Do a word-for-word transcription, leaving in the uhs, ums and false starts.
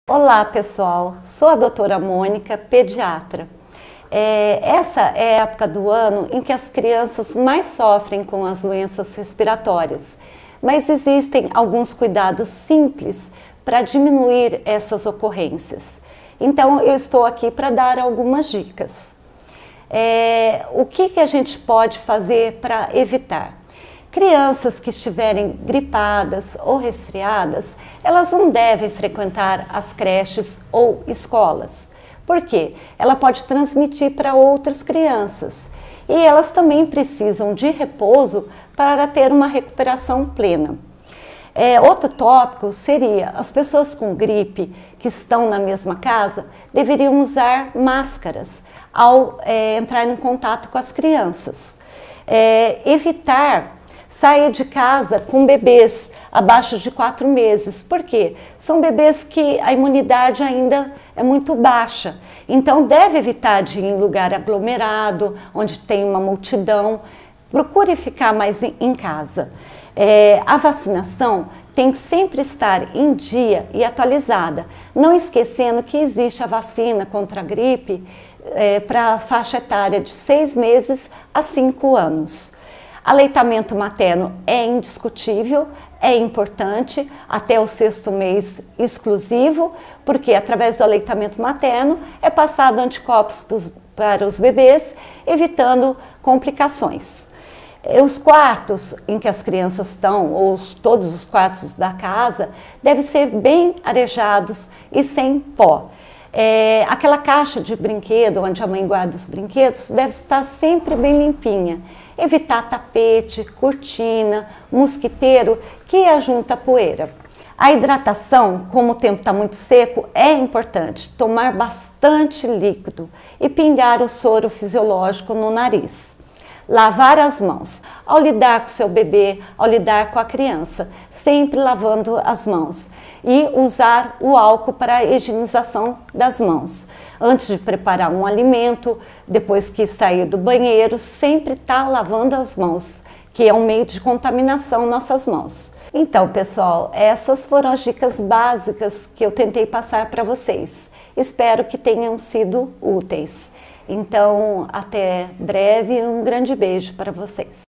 Olá pessoal, sou a doutora Mônica, pediatra. É, essa é a época do ano em que as crianças mais sofrem com as doenças respiratórias, mas existem alguns cuidados simples para diminuir essas ocorrências. Então eu estou aqui para dar algumas dicas. É, o que, que a gente pode fazer para evitar? Crianças que estiverem gripadas ou resfriadas, elas não devem frequentar as creches ou escolas. Por quê? Ela pode transmitir para outras crianças e elas também precisam de repouso para ter uma recuperação plena. É, outro tópico seria as pessoas com gripe que estão na mesma casa deveriam usar máscaras ao é, entrar em contato com as crianças. É, evitar sair de casa com bebês abaixo de quatro meses. Por quê? São bebês que a imunidade ainda é muito baixa. Então deve evitar de ir em lugar aglomerado, onde tem uma multidão. Procure ficar mais em casa. É, a vacinação tem que sempre estar em dia e atualizada. Não esquecendo que existe a vacina contra a gripe é, para a faixa etária de seis meses a cinco anos. Aleitamento materno é indiscutível, é importante, até o sexto mês exclusivo, porque através do aleitamento materno é passado anticorpos para os bebês, evitando complicações. Os quartos em que as crianças estão, ou todos os quartos da casa, devem ser bem arejados e sem pó. É, aquela caixa de brinquedo, onde a mãe guarda os brinquedos, deve estar sempre bem limpinha. Evitar tapete, cortina, mosquiteiro que ajunta poeira. A hidratação, como o tempo está muito seco, é importante. Tomar bastante líquido e pingar o soro fisiológico no nariz. Lavar as mãos. Ao lidar com seu bebê, ao lidar com a criança, sempre lavando as mãos. E usar o álcool para a higienização das mãos. Antes de preparar um alimento, depois que sair do banheiro, sempre estar lavando as mãos, que é um meio de contaminação nossas mãos. Então, pessoal, essas foram as dicas básicas que eu tentei passar para vocês. Espero que tenham sido úteis. Então, até breve, um grande beijo para vocês.